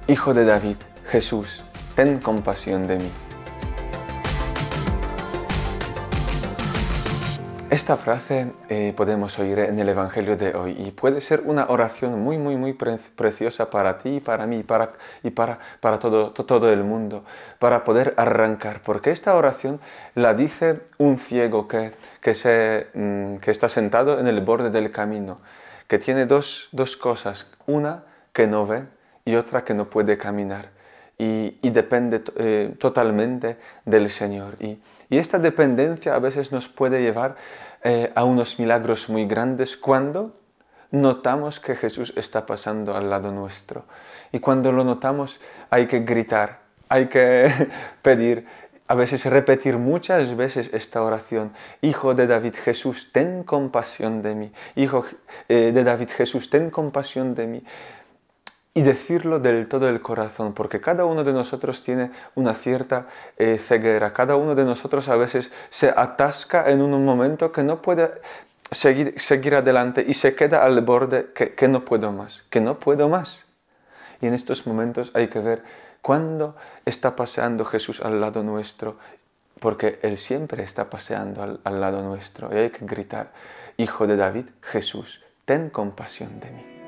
Hijo de David, Jesús, ten compasión de mí. Esta frase podemos oír en el Evangelio de hoy y puede ser una oración muy preciosa para ti y para mí y para todo el mundo, para poder arrancar, porque esta oración la dice un ciego que está sentado en el borde del camino, que tiene dos cosas, una que no ve y otra que no puede caminar. Y depende totalmente del Señor. Y esta dependencia a veces nos puede llevar a unos milagros muy grandes cuando notamos que Jesús está pasando al lado nuestro. Y cuando lo notamos hay que gritar, hay que pedir, a veces repetir muchas veces esta oración. Hijo de David, Jesús, ten compasión de mí. Hijo de David, Jesús, ten compasión de mí. Y decirlo del todo el corazón, porque cada uno de nosotros tiene una cierta ceguera, cada uno de nosotros a veces se atasca en un momento que no puede seguir adelante y se queda al borde que no puedo más, que no puedo más. Y en estos momentos hay que ver cuándo está paseando Jesús al lado nuestro, porque Él siempre está paseando al lado nuestro y hay que gritar, Hijo de David, Jesús, ten compasión de mí.